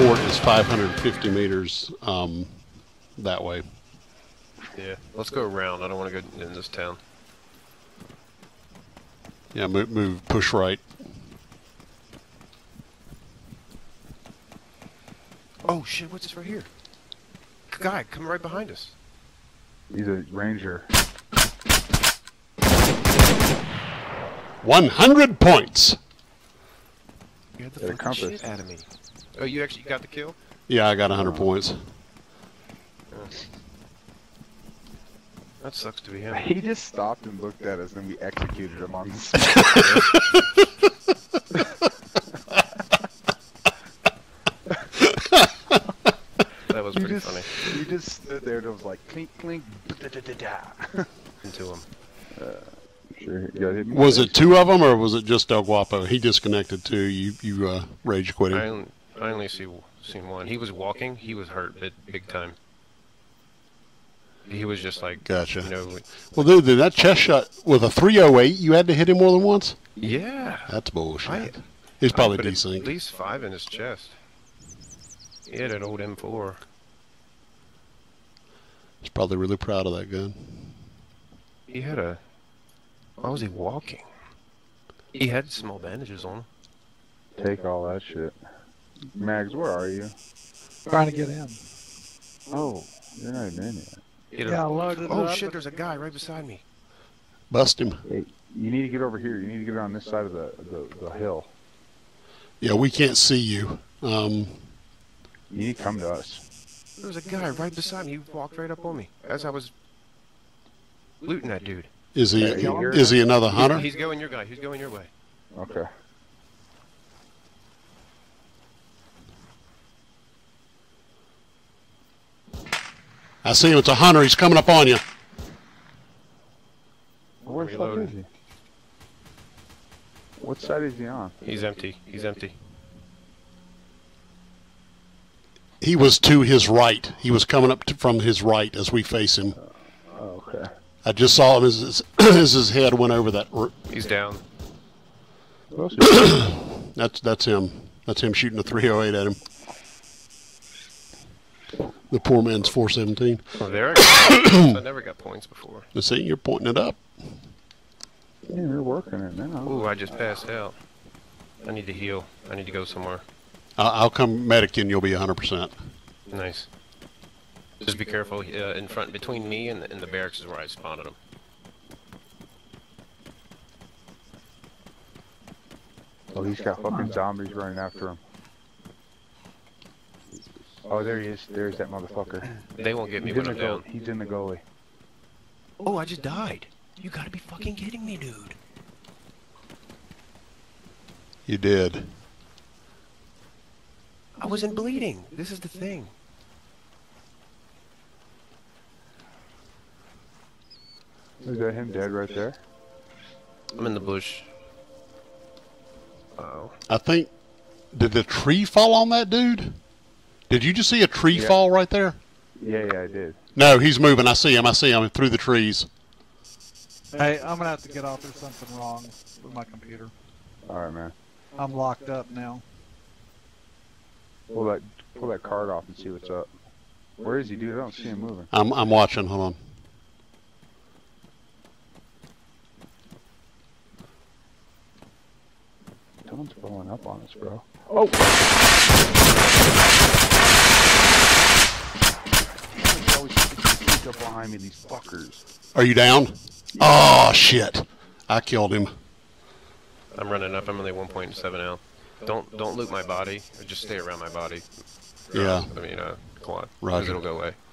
port is 550 meters that way. Yeah, let's go around. I don't want to go in this town. Yeah, move, push right. Oh shit, what's this right here? Guy, come right behind us. He's a ranger. 100 points. You had the Got a fucking compass. shit out of me. Oh, you actually got the kill? Yeah, I got 100 points. That sucks to be him. He just stopped and looked at us, and we executed him on the spot. That was pretty funny. You just stood there and it was like clink, clink, da-da-da-da. Into him. Sure, you got hit in the Was face. it two of them, or was it just El Guapo? He disconnected too. You rage quit him. I only seen one. He was walking. He was hurt big time. He was just like, Gotcha. you know, Well, dude, that chest shot with a 308, you had to hit him more than once? yeah. That's bullshit. He's probably I put desync. at least 5 in his chest. He had an old M4. He's probably really proud of that gun. He had a... Why was he walking? He had small bandages on him. Take all that shit. Mags, where are you? Trying to get in. Oh, you're not even in yet. He had Yeah, I a, loaded it oh up. shit, there's a guy right beside me. Bust him. Hey, you need to get over here. You need to get on this side of the hill. Yeah, we can't see you. You need to come to us. There was a guy right beside me. He walked right up on me as I was looting that dude. Is he? Hey, you hear Is he another hunter? He's going your guy. He's going your way. Okay. I see him. It's a hunter. He's coming up on you. Where the fuck Reloading. is he? What side is he on? He's empty. He's empty. He was to his right. He was coming up from his right as we face him. Oh, okay. I just saw him as his head went over that. He's down. Who else is That's him. That's him shooting a 308 at him. The poor man's 417. Oh, there I go. I never got points before. You see, you're pointing it up. Yeah, you're working it now. Ooh, I just passed out. I need to heal. I need to go somewhere. I'll come medic you and you'll be 100%. Nice. Just be careful. In front, between me and the barracks is where I spotted him. Oh, he's got fucking zombies running after him. Oh, there he is. There's that motherfucker. They won't get me He's when in I'm the down. goalie. He's in the goalie. Oh, I just died. You gotta be fucking kidding me, dude. You did. I wasn't bleeding. This is the thing. Is that him dead right there? I'm in the bush. Oh. I think, did the tree fall on that dude? Did you just see a tree Yeah. fall right there? Yeah, I did. No, he's moving. I see him through the trees. Hey, I'm gonna have to get off. There's something wrong with my computer. Alright, man. I'm locked up now. Pull that card off and see what's up. Where is he, dude? I don't see him moving. I'm watching. Hold on. Someone's blowing up on us, bro. Oh! There's always sneak up behind me, these fuckers. Are you down? Oh, shit. I killed him. I'm running up. I'm only 1.7 out. Don't loot my body. Or just stay around my body. Yeah. I mean, quad. Roger. Because it'll go away.